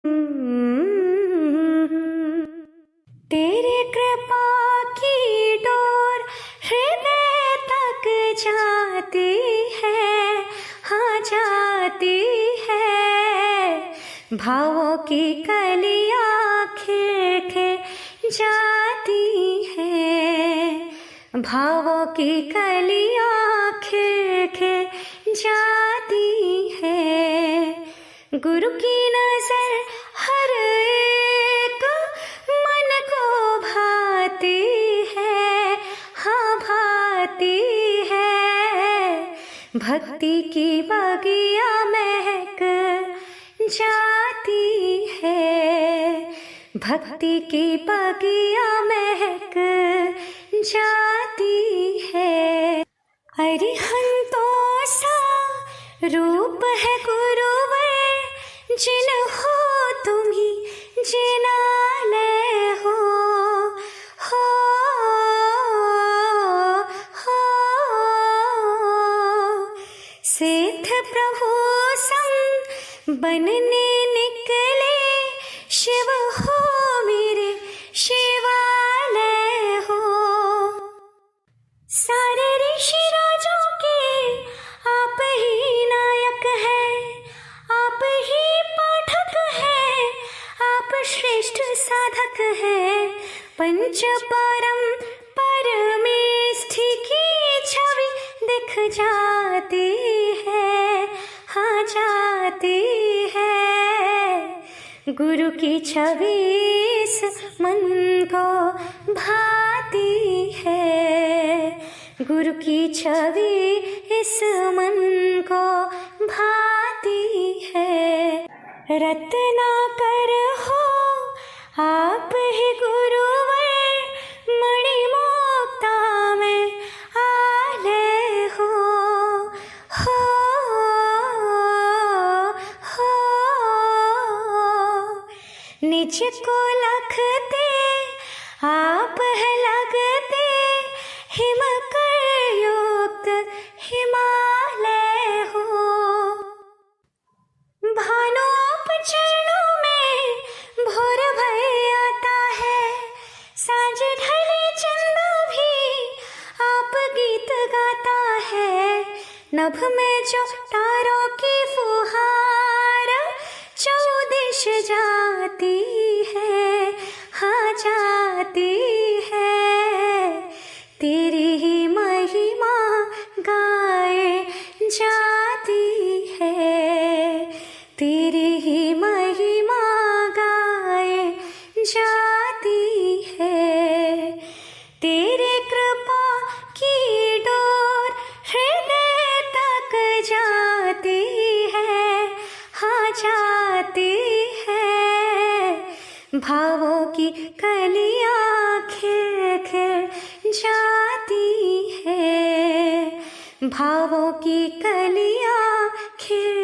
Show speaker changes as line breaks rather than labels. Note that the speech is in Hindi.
तेरे कृपा की डोर हृदय तक जाती है, हाँ जाती है। भावों की कलियां खिल खिल जाती है, भावों की कलियां खिल खिल जाती है। गुरु की नजर हर एक मन को भाती है, हाँ भाती है। भक्ति की बगिया महक जाती है, भक्ति की बगिया महक जाती है। अरिहंतों सा रूप है गुरुवर, जिन हो तुम ही जिनालय हो, हो, हो। सिद्ध प्रभु सम बनने निकले, शिव हो मेरे शिवालय हो। सारे ऋषि राजों के आप ही नायक हैं, आप ही पाठक हैं, आप श्रेष्ठ साधक हैं। पंच परम परमेष्ठि की छवि दिख जाती है, हाँ जाती है। गुरु की छवि इस मन को भाती है, गुरु की छवि इस मन को भाती है। रत्नाकर हो आप ही गुरुवर, मणिमुक्ता में आलय हो, हो, हो। निज को लखते आप है लगते, हिम कर युक्त हिमालय हो। भानु आप चरणों में भोर भय आता है, सांझ ढले चंदा भी आप गीत गाता है। नभ में जो तारों की फुहार चौदिश जाती है, हाँ जाती है। तेरी ही महिमा गाए जाती है, तेरी ही महिमा गाए जाती है। तेरे कृपा की डोर हृदय तक जाती है, हाँ जाती है। भावों की कलियां खिल खिल जाती है, भावों की कलियां खिल